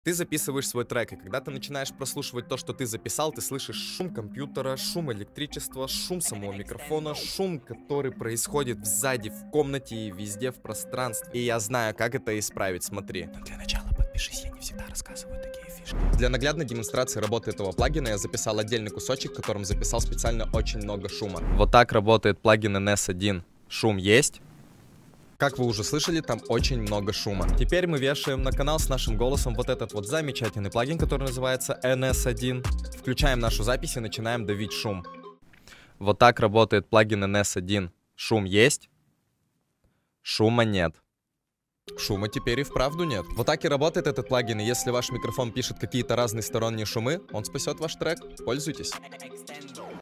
Ты записываешь свой трек, и когда ты начинаешь прослушивать то, что ты записал, ты слышишь шум компьютера, шум электричества, шум самого микрофона, шум, который происходит сзади, в комнате и везде в пространстве. И я знаю, как это исправить, смотри. Но для начала подпишись, я не всегда рассказываю такие фишки. Для наглядной демонстрации работы этого плагина я записал отдельный кусочек, в котором записал специально очень много шума. Вот так работает плагин NS1. Шум есть. Как вы уже слышали, там очень много шума. Теперь мы вешаем на канал с нашим голосом вот этот вот замечательный плагин, который называется NS1. Включаем нашу запись и начинаем давить шум. Вот так работает плагин NS1. Шум есть. Шума нет. Шума теперь и вправду нет. Вот так и работает этот плагин, и если ваш микрофон пишет какие-то разные сторонние шумы, он спасет ваш трек. Пользуйтесь.